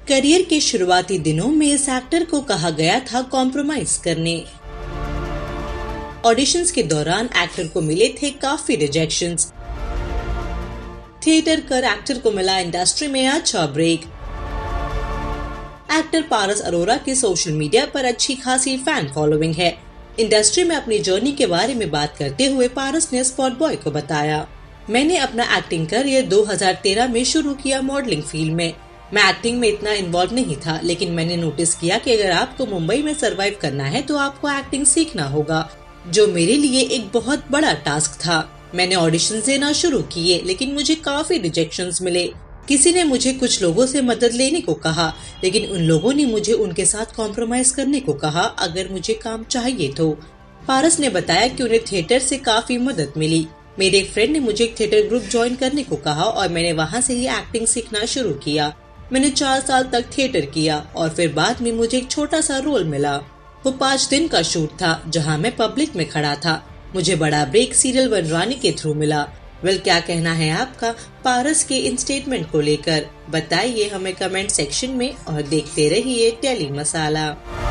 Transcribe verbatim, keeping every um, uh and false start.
Career के शुरुआती दिनों में इस एक्टर को कहा गया था कॉम्प्रोमाइज करने। ऑडिशंस के दौरान एक्टर को मिले थे काफी रिजेक्शंस। थिएटर कर एक्टर को मिला इंडस्ट्री में अच्छा ब्रेक। एक्टर पारस अरोरा की सोशल मीडिया पर अच्छी खासी फैन फॉलोइंग है। इंडस्ट्री में अपनी जर्नी के बारे में बात करते हुए पारस ने स्पॉट बॉय को बताया, मैंने अपना एक्टिंग करियर दो हज़ार तेरह में शुरू किया मॉडलिंग फील्ड में। मैं एक्टिंग में इतना इन्वॉल्व नहीं था, लेकिन मैंने नोटिस किया कि अगर आपको मुंबई में सरवाइव करना है तो आपको एक्टिंग सीखना होगा, जो मेरे लिए एक बहुत बड़ा टास्क था। मैंने ऑडिशन देना शुरू किए, लेकिन मुझे काफी रिजेक्शंस मिले। किसी ने मुझे कुछ लोगों से मदद लेने को कहा, लेकिन उन लोगों ने मुझे उनके साथ कॉम्प्रोमाइज करने को कहा अगर मुझे काम चाहिए तो। पारस ने बताया कि उन्हें थिएटर से काफी मदद मिली। मेरे एक फ्रेंड ने मुझे एक थिएटर ग्रुप ज्वाइन करने को कहा और मैंने वहाँ से ही एक्टिंग सीखना शुरू किया। मैंने चार साल तक थिएटर किया और फिर बाद में मुझे एक छोटा सा रोल मिला। वो पाँच दिन का शूट था जहाँ मैं पब्लिक में खड़ा था। मुझे बड़ा ब्रेक सीरियल वनरानी के थ्रू मिला। वेल, क्या कहना है आपका पारस के इन स्टेटमेंट को लेकर? बताइए हमें कमेंट सेक्शन में और देखते रहिए टेली मसाला।